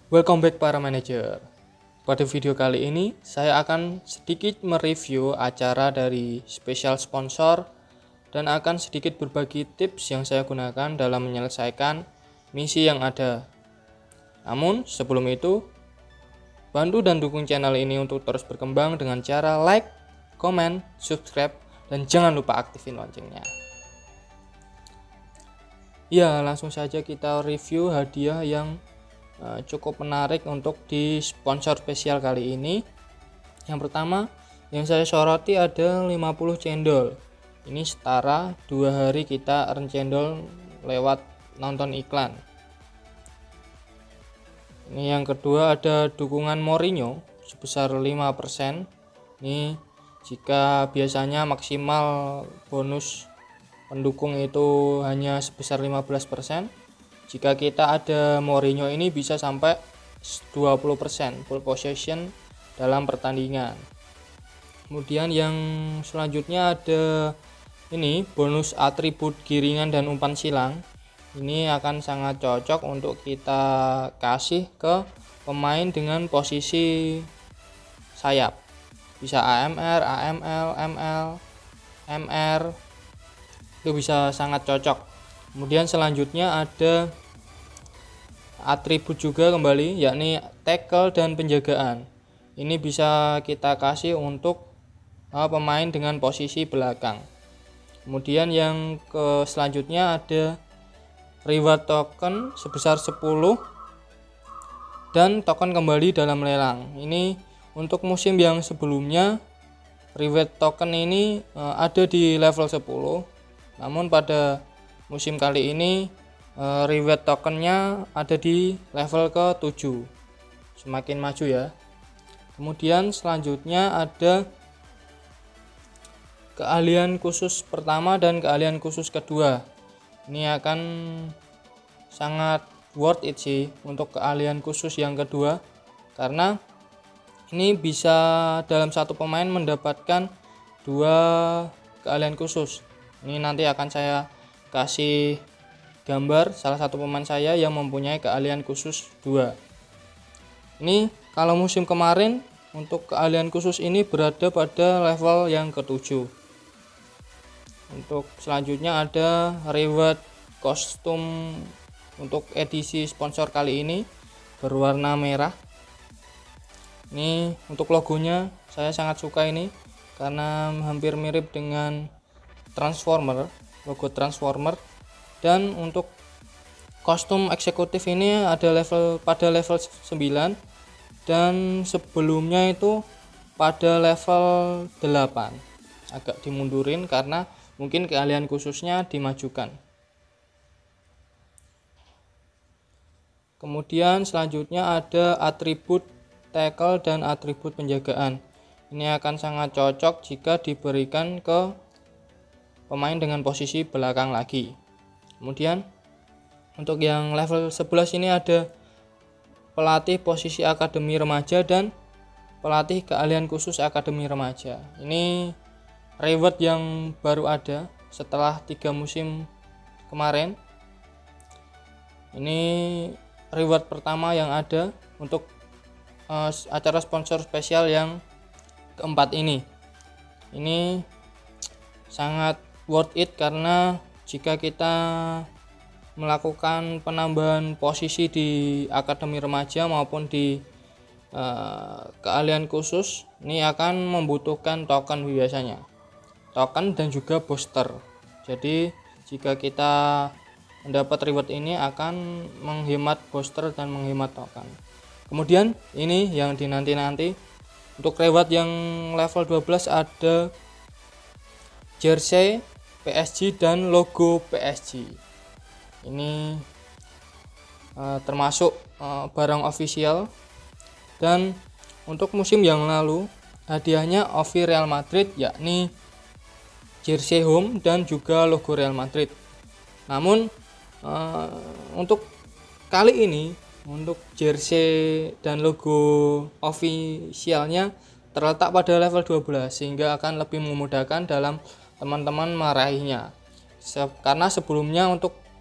Welcome back para manajer. Pada video kali ini saya akan sedikit mereview acara dari spesial sponsor dan akan sedikit berbagi tips yang saya gunakan dalam menyelesaikan misi yang ada. Namun sebelum itu, bantu dan dukung channel ini untuk terus berkembang dengan cara like, komen, subscribe, dan jangan lupa aktifin loncengnya. Ya, langsung saja kita review hadiah yang cukup menarik untuk di sponsor spesial kali ini. Yang pertama yang saya soroti ada 50 cendol. Ini setara 2 hari kita earn cendol lewat nonton iklan. Ini yang kedua ada dukungan Mourinho sebesar 5%. Ini jika biasanya maksimal bonus pendukung itu hanya sebesar 15%. Jika kita ada Mourinho ini bisa sampai 20% full possession dalam pertandingan. Kemudian yang selanjutnya ada ini bonus atribut giringan dan umpan silang. Ini akan sangat cocok untuk kita kasih ke pemain dengan posisi sayap. Bisa AMR, AML, ML, MR. Itu bisa sangat cocok. Kemudian selanjutnya ada atribut juga kembali, yakni tackle dan penjagaan. Ini bisa kita kasih untuk pemain dengan posisi belakang. Kemudian yang selanjutnya ada reward token sebesar 10 dan token kembali dalam lelang. Ini untuk musim yang sebelumnya reward token ini ada di level 10. Namun pada musim kali ini reward tokennya ada di level ke-7. Semakin maju ya. Kemudian selanjutnya ada keahlian khusus pertama dan keahlian khusus kedua. Ini akan sangat worth it sih untuk keahlian khusus yang kedua, karena ini bisa dalam satu pemain mendapatkan 2 keahlian khusus. Ini nanti akan saya kasih gambar salah satu pemain saya yang mempunyai keahlian khusus 2. Ini kalau musim kemarin untuk keahlian khusus ini berada pada level yang ke-7. Untuk selanjutnya ada reward kostum untuk edisi sponsor kali ini berwarna merah. Ini untuk logonya saya sangat suka ini karena hampir mirip dengan Transformer, logo Transformer. Dan untuk kostum eksekutif ini ada pada level 9 dan sebelumnya itu pada level 8. Agak dimundurin karena mungkin keahlian khususnya dimajukan. Kemudian selanjutnya ada atribut tackle dan atribut penjagaan. Ini akan sangat cocok jika diberikan ke pemain dengan posisi belakang lagi. Kemudian untuk yang level 11 ini ada pelatih posisi akademi remaja dan pelatih keahlian khusus akademi remaja. Ini reward yang baru ada setelah 3 musim kemarin. Ini reward pertama yang ada untuk acara sponsor spesial yang keempat ini. Ini sangat worth it karena jika kita melakukan penambahan posisi di akademi remaja maupun di keahlian khusus, ini akan membutuhkan token biasanya, token dan juga booster. Jadi jika kita mendapat reward ini akan menghemat booster dan menghemat token. Kemudian ini yang dinanti-nanti untuk reward yang level 12 ada jersey PSG dan logo PSG. Ini termasuk barang official. Dan untuk musim yang lalu hadiahnya OVI Real Madrid, yakni jersey home dan juga logo Real Madrid. Namun untuk kali ini untuk jersey dan logo officialnya terletak pada level 12 sehingga akan lebih memudahkan dalam teman-teman meraihnya. Karena sebelumnya untuk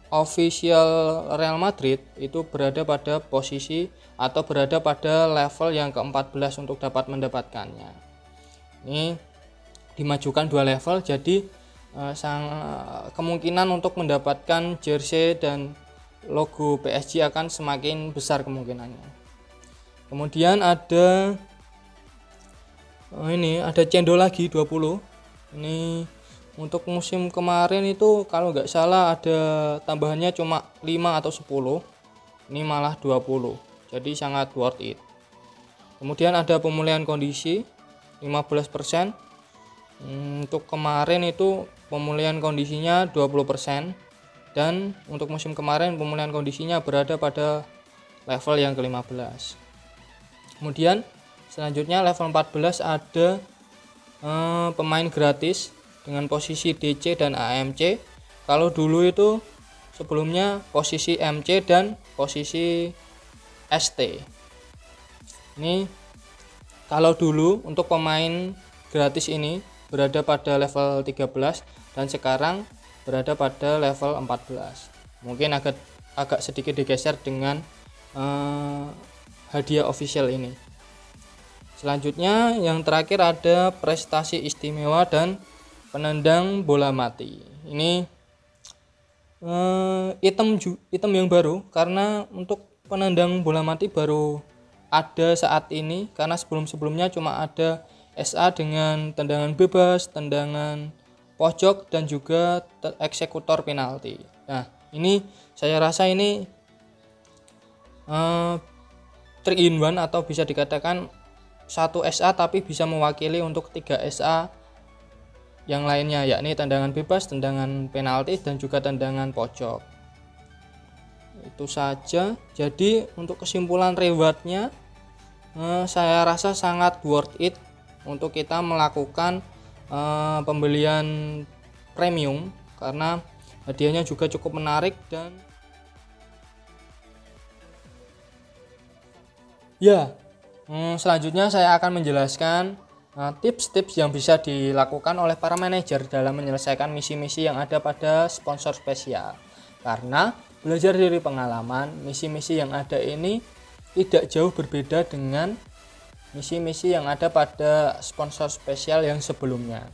official Real Madrid itu berada pada posisi atau berada pada level yang ke-14 untuk dapat mendapatkannya. Ini dimajukan 2 level, jadi kemungkinan untuk mendapatkan jersey dan logo PSG akan semakin besar kemungkinannya. Kemudian ada cendol lagi 20. Ini untuk musim kemarin itu kalau nggak salah ada tambahannya cuma 5 atau 10. Ini malah 20. Jadi sangat worth it. Kemudian ada pemulihan kondisi 15%. Untuk kemarin itu pemulihan kondisinya 20%, dan untuk musim kemarin pemulihan kondisinya berada pada level yang ke-15. Kemudian selanjutnya level 14 ada pemain gratis dengan posisi DC dan AMC. Kalau dulu itu sebelumnya posisi MC dan posisi ST. Ini kalau dulu untuk pemain gratis ini berada pada level 13 dan sekarang berada pada level 14. Mungkin agak sedikit digeser dengan hadiah official ini. Selanjutnya yang terakhir ada prestasi istimewa dan penendang bola mati. Ini item yang baru karena untuk penendang bola mati baru ada saat ini, karena sebelum-sebelumnya cuma ada SA dengan tendangan bebas, tendangan pojok, dan juga eksekutor penalti. Nah, ini saya rasa ini 3-in-1 atau bisa dikatakan 1 SA tapi bisa mewakili untuk 3 SA yang lainnya, yakni tendangan bebas, tendangan penalti, dan juga tendangan pojok. Itu saja. Jadi untuk kesimpulan rewardnya, saya rasa sangat worth it untuk kita melakukan pembelian premium karena hadiahnya juga cukup menarik. Dan selanjutnya saya akan menjelaskan tips-tips yang bisa dilakukan oleh para manajer dalam menyelesaikan misi-misi yang ada pada sponsor spesial. Karena belajar dari pengalaman, misi-misi yang ada ini tidak jauh berbeda dengan misi-misi yang ada pada sponsor spesial yang sebelumnya,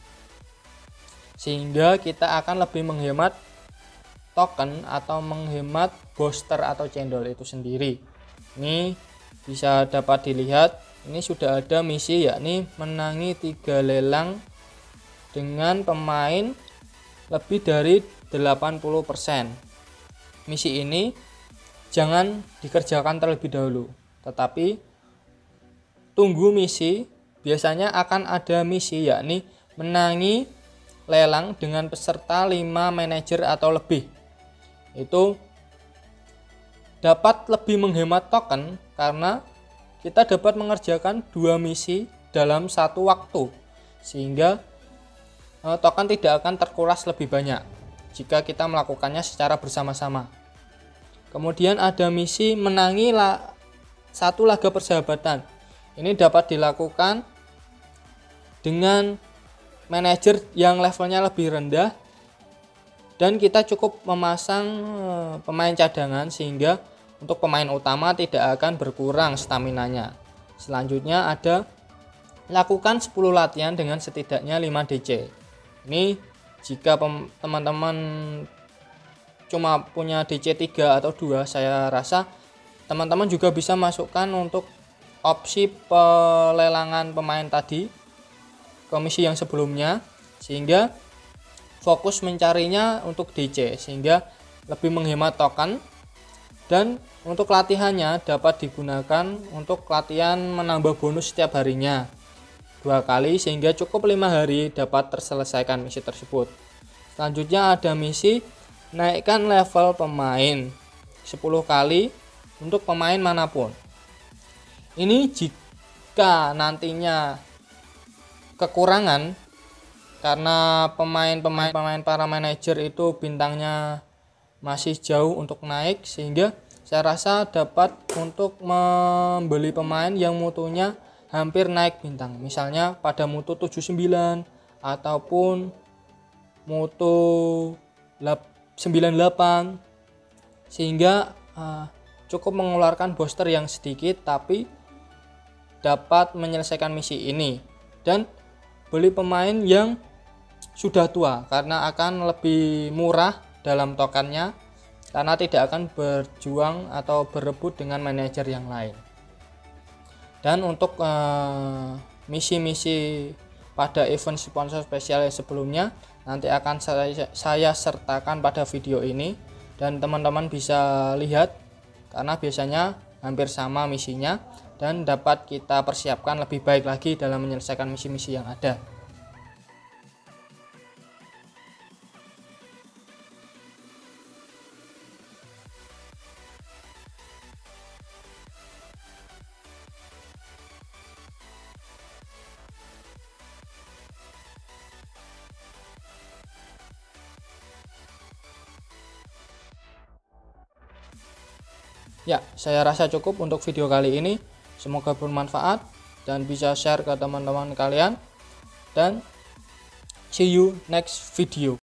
sehingga kita akan lebih menghemat token atau menghemat booster atau cendol itu sendiri. Ini bisa dapat dilihat, ini sudah ada misi yakni menangi 3 lelang dengan pemain lebih dari 80%. Misi ini jangan dikerjakan terlebih dahulu, tetapi tunggu misi. Biasanya akan ada misi yakni menangi lelang dengan peserta 5 manajer atau lebih. Itu dapat lebih menghemat token karena kita dapat mengerjakan 2 misi dalam satu waktu, sehingga token tidak akan terkuras lebih banyak jika kita melakukannya secara bersama-sama. Kemudian ada misi menangi 1 laga persahabatan. Ini dapat dilakukan dengan manajer yang levelnya lebih rendah, dan kita cukup memasang pemain cadangan sehingga untuk pemain utama tidak akan berkurang staminanya. Selanjutnya ada lakukan 10 latihan dengan setidaknya 5 DC. Ini jika teman-teman cuma punya DC 3 atau 2, saya rasa teman-teman juga bisa masukkan untuk opsi pelelangan pemain tadi komisi yang sebelumnya, sehingga fokus mencarinya untuk DC sehingga lebih menghemat token. Dan untuk latihannya dapat digunakan untuk latihan menambah bonus setiap harinya 2 kali, sehingga cukup 5 hari dapat terselesaikan misi tersebut. Selanjutnya ada misi naikkan level pemain 10 kali untuk pemain manapun. Ini jika nantinya kekurangan karena pemain para manajer itu bintangnya masih jauh untuk naik, sehingga saya rasa dapat untuk membeli pemain yang mutunya hampir naik bintang, misalnya pada mutu 79 ataupun mutu 98. sehingga cukup mengeluarkan booster yang sedikit tapi dapat menyelesaikan misi ini. Dan beli pemain yang sudah tua karena akan lebih murah dalam tokennya, karena tidak akan berjuang atau berebut dengan manajer yang lain. Dan untuk misi-misi pada event sponsor spesial sebelumnya nanti akan saya sertakan pada video ini, dan teman-teman bisa lihat karena biasanya hampir sama misinya dan dapat kita persiapkan lebih baik lagi dalam menyelesaikan misi-misi yang ada. Ya, saya rasa cukup untuk video kali ini. Semoga bermanfaat dan bisa share ke teman-teman kalian. Dan see you next video.